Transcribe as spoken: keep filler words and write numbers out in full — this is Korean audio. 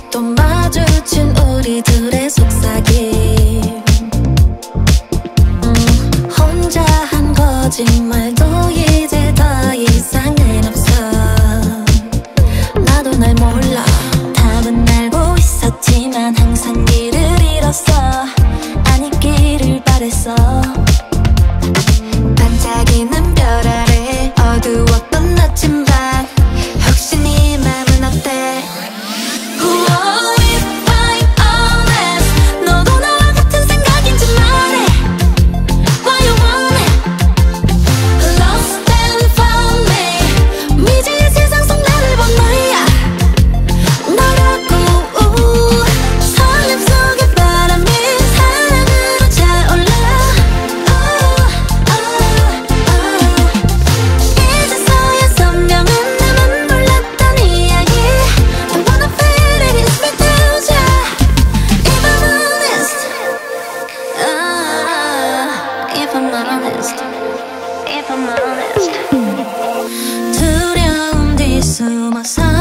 또 마주친 우리들의 속삭임. 음, 혼자 한 거짓말도 이제 더 이상은 없어. 나도 날 몰라. 답은 알고 있었지만 항상 길을 잃었어. 아니기를 바랬어. 반짝이는 별 아래 어두웠던 아침 밤, 혹시 네 맘은 어때? 두려움 뒤 숨어서